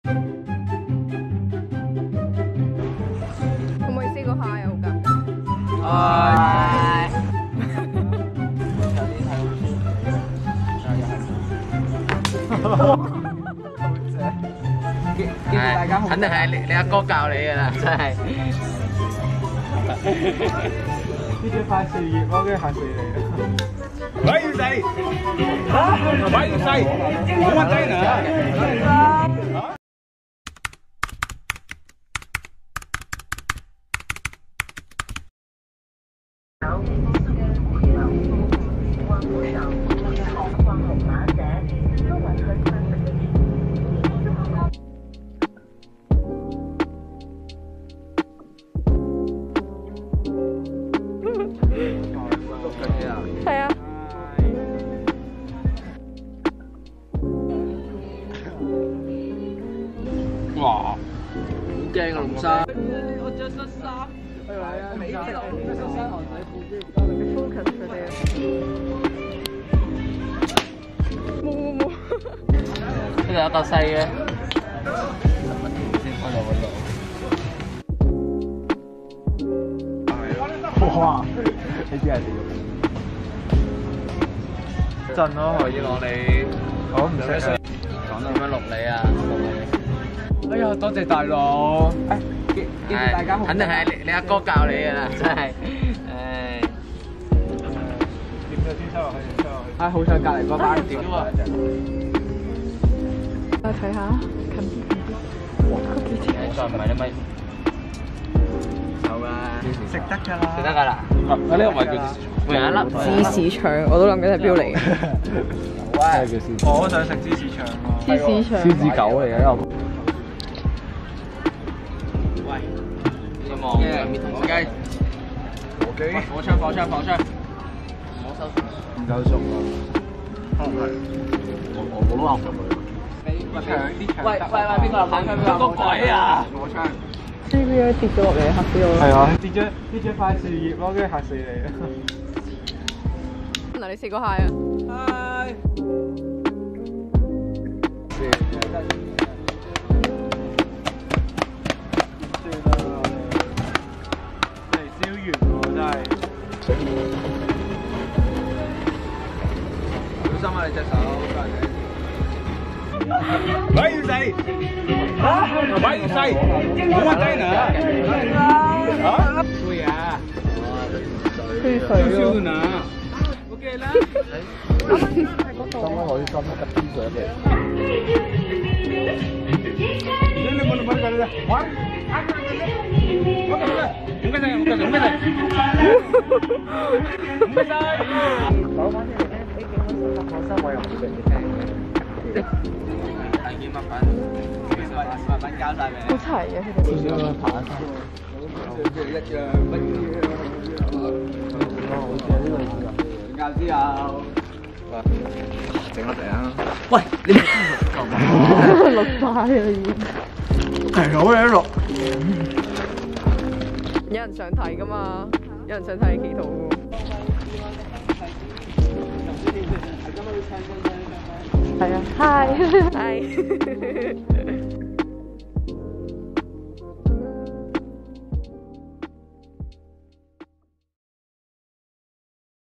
可唔可以 say 個 hi 啊？好尷尬。 嗨。記住大家肯定係你阿哥教你㗎啦，真係。 呢隻快事業，我嘅嚇死你啦！ 喂要死，喂要死，冇乜低能。 係啊。 哇！好驚啊，龍生。 我着恤衫。係啊，你呢度着恤衫寒底褲啫。 你 focus 佢哋啊！冇。 呢度有嚿細嘅。先開到嗰度。 哇！呢啲係點？震咯，可以攞你。我唔識啊。 講點樣錄你啊？錄你。 哎呀，多謝大佬。 記住大家肯定係你阿哥教你㗎啦，真係。唉。 點咗先收落去，收落去。 好彩隔離嗰班點喎。 我睇下，近啲。哇，嗰幾條。 再唔係你咪。有啦。 食得㗎啦。 食得㗎啦。 啊！呢個唔係叫芝士腸， 每人一粒。 芝士腸，我都諗緊係標嚟嘅。 咩叫芝士？我好想食芝士腸喎。 芝士腸。 獅子狗嚟嘅又。 喂，希望兩邊同火雞。火槍，唔好收縮。 唔夠熟啊！可能係。我都合咗佢。 喂，邊個入嚟？邊個鬼啊？火槍。 CBA 跌咗落嚟，嚇死我！ 係啊，跌咗塊樹葉咯，跟住嚇死你啦！ 嗱，你試過 hi 啊？ Hi。 嚟燒完喎，真係。 小心啊！你隻手， 喂要死，喂要死，冇乜低能。 對啊。 吹水咯。 呢 OK 啦。 啱啱我啲心急啲上嚟。講翻啲嚟聽，你見我收得我收，我又唔會俾你聽嘅。 係件物品，物品交晒未？ 好齊嘅佢哋。 少少爬山。 一樣乜嘢？ 好似係呢個字啊。 教之後。 整我哋啊！ 喂，你錄晒啦已經。 係好嘢錄。 有人想睇噶嘛？有人想睇你祈禱喎。係啊，hi。